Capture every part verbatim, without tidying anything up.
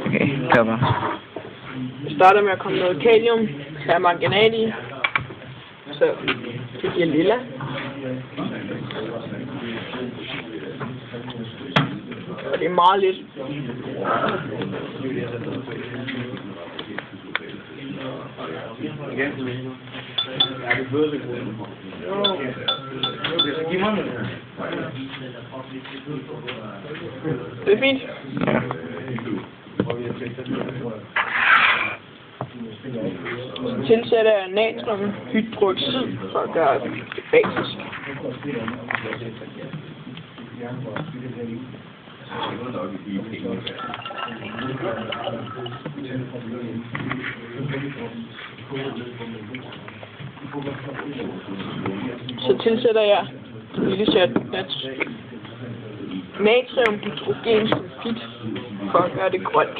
Okay, kør bare. Vi starter med at komme noget kalium, permanganat i, så det giver lilla. Og det er meget lidt. Det er fint. Ja. Så tilsætter jeg natriumhydroxid for at gøre det basisk. Så tilsætter jeg en lille chat natriumhydrogensulfid for at gøre det grønt.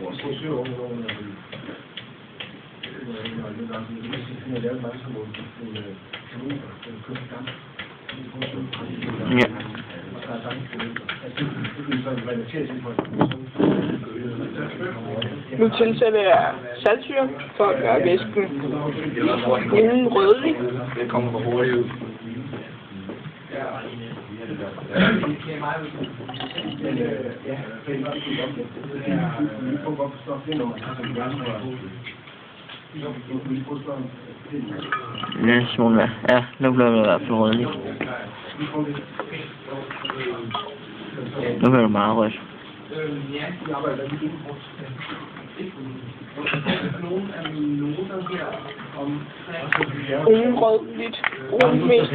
Ja. Nu tilsætter jeg saltsyre for at gøre væsken uden rødlig. Det kommer for hurtigt ud. En lille smule mere. Ja, nu bliver det i hvert fald rødligt. Nu bliver det meget rødt. Uden rødligt, uden mest.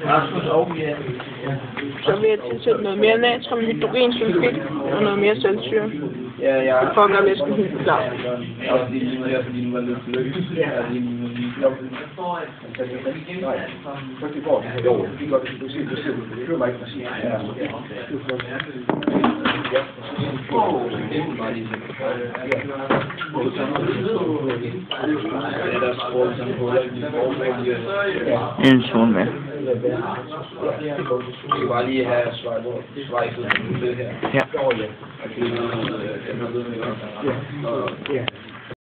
Så vil jeg tilsætte noget mere natriumhydrogensulfid og noget mere saltsyre. For at gøre væsken helt klar. En smule mere. Vi skal bare lige have svejset det her. Ja. Ja.